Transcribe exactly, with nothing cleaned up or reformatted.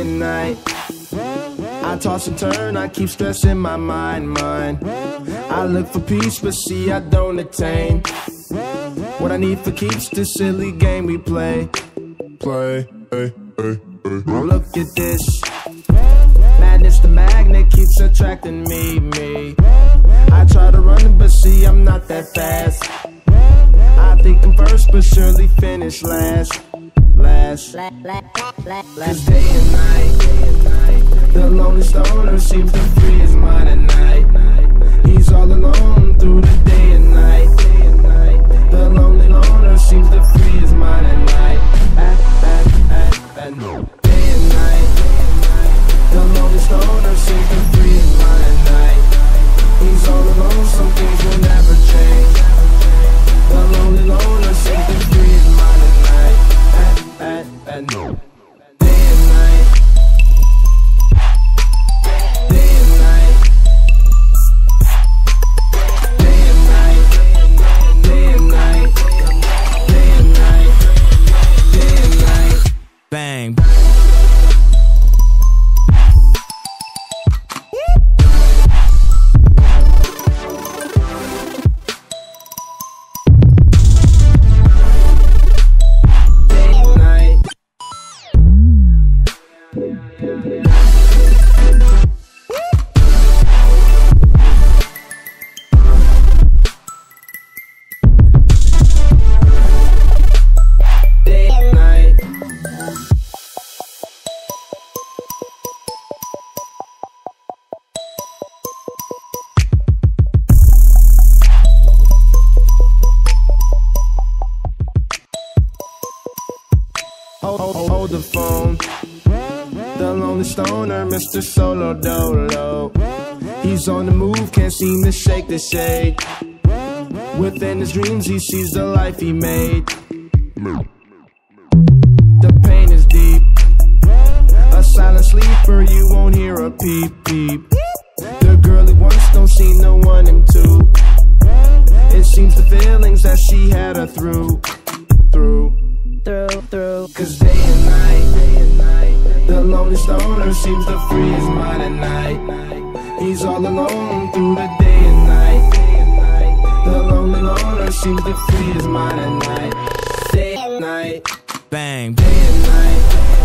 and night. I toss and turn, I keep stressing my mind, mind. I look for peace, but see I don't attain what I need for keeps this silly game we play. Play, hey, hey, hey. Look at this. Madness, the magnet keeps attracting me, me. I try to run, but see I'm not that fast. I think I'm first, but surely finish last. Last. Cause day and night, the lonely stoner seems to free his mind at night. He's all alone through the day and night. The lonely loner seems to free his mind at night. At, at, at, at night. Day and night, the lonely stoner seems to free his mind at night. He's all alone, some things will never change. The lonely loner seems to free his mind at night. At, at, at night. Day and night. Day and night. Day and night. Day and night. Day and night. Day and night. Bang. Hold, hold the phone. The lonely stoner, Mister Solo Dolo. He's on the move, can't seem to shake the shade. Within his dreams he sees the life he made. The pain is deep. A silent sleeper, you won't hear a peep peep. The girl he wants don't seem to want him to. It seems the feelings that she had her through. Through Through, through. Cause day and night, day and night, the lonely stoner seems to free his mind at night. He's all alone through the day and night. Day and night. The lonely loner seems to free his mind at night. Day and night, bang. Day and night.